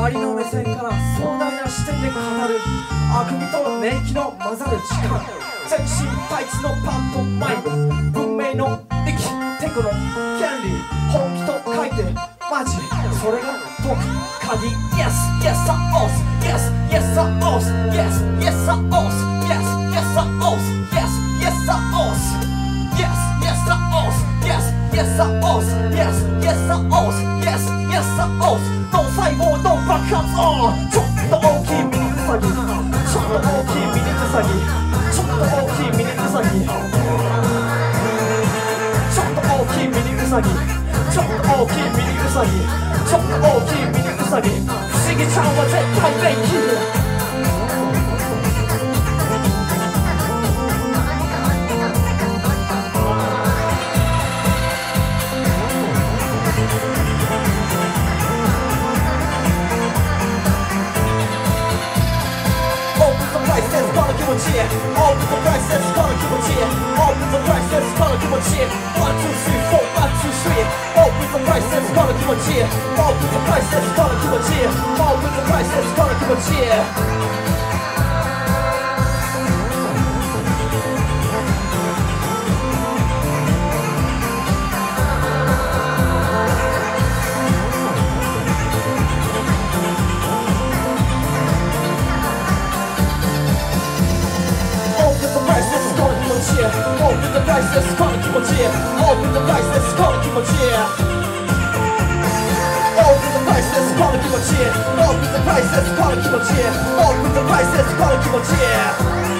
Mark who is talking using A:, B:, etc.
A: 周りの目線から壮大な視点で語るあくびと年季の混ざる力、全身タイツのパンとマイム、文明の息テクの権利、本気と書いてマジ、それが解く鍵。 Yes, yes, I os, yes, yes, I os, yes, yes, I os, yes, yes, I os, yes, yes, I os, yes, yes, I os, yes, yes, I os, yes, yes, I os, yes, yes, I os、 脳細胞の爆発音、ちょっと大きいミニウサギ、ちょっと大きいミニウサギ、ちょっと大きいミニウサギ、ちょっと大きいミニウサギ、ちょっと大きいミニウサギ、ちょっと大きいミニウサギ、不思議ちゃんは絶対できる。オープンザプライスです、この気持ち。オープンザプライスです、この気持ち。ワン、ツー、スリー、フォー、ワン、ツー、スリー。オープンザプライスです、この気持ち。オープンザプライスです、この気持ち。オープンザプライスです、この気持ち。Open the price, let's call it 気持ち。Open the price, let's call it 気持ち。Open the price, let's call it 気持ち。Open the price, let's call it 気持ち。Open the price, let's call it 気持ち。